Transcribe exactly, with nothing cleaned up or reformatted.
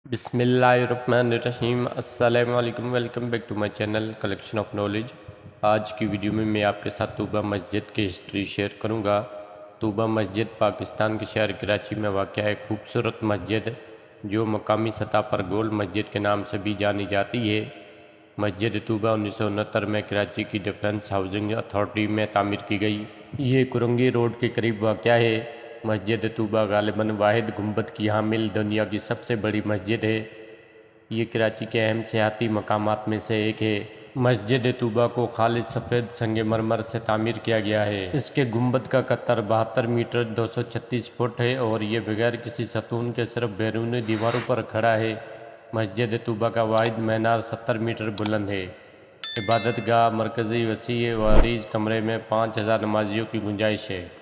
बिस्मिल्लाहिर्रहमानिर्रहीम। अस्सलाम वालेकुम। Welcome back to my channel collection of knowledge. आज की वीडियो में मैं आपके साथ तूबा मस्जिद की हिस्ट्री शेयर करूंगा। तूबा मस्जिद पाकिस्तान के शहर कराची में वाक़ है खूबसूरत मस्जिद जो मकामी सतह पर गोल मस्जिद के नाम से भी जानी जाती है। मस्जिद तूबा उन्नीस सौ उनहत्तर में कराची की डिफेंस हाउसिंग अथॉरिटी में तामीर की गई। ये कुरंगी रोड के करीब वाक़ है। मस्जिद तूबा गालिबन वाहिद गुंबद की हामिल दुनिया की सबसे बड़ी मस्जिद है। ये कराची के अहम सियाहती मकामात में से एक है। मस्जिद तूबा को खालिद सफ़ेद संगमरमर से तामीर किया गया है। इसके गुंबद का कतर बहत्तर मीटर दो सौ छत्तीस फुट है और ये बगैर किसी सतून के सिर्फ बैरूनी दीवारों पर खड़ा है। मस्जिद तूबा का वाहिद मीनार सत्तर मीटर बुलंद है। इबादत गाह मरकज़ी वसी व अरीज कमरे में पाँच हज़ार नमाजियों की गुंजाइश है।